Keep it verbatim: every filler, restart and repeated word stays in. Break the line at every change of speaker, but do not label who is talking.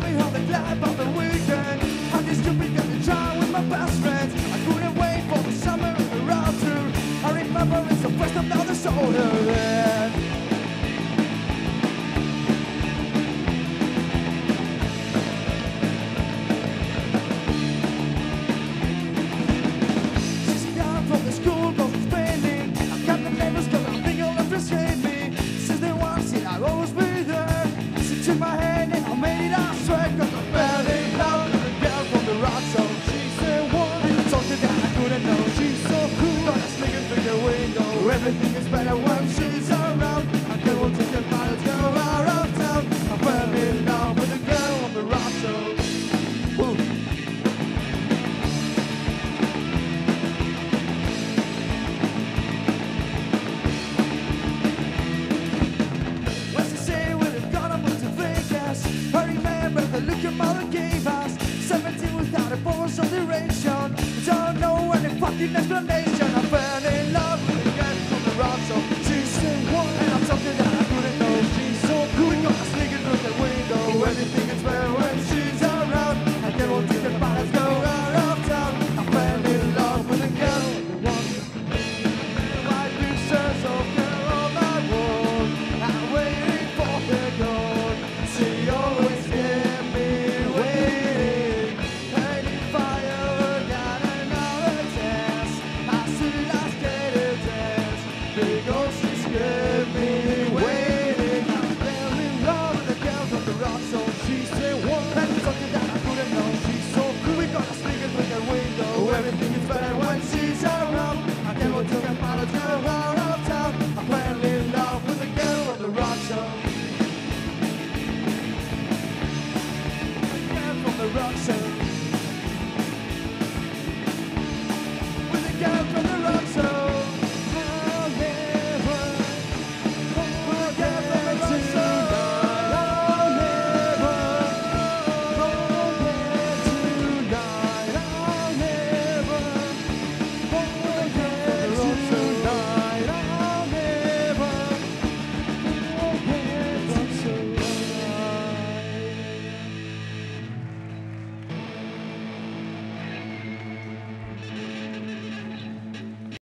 me on the club on the weekend. I used to be getting drunk with my best friends. I couldn't wait for the summer around too. I remember it's the first time that I saw her there. She's down from the school, goes to spending. I got the neighbors, cause I think you'll appreciate me. Since they once, I always be there. She took my hand.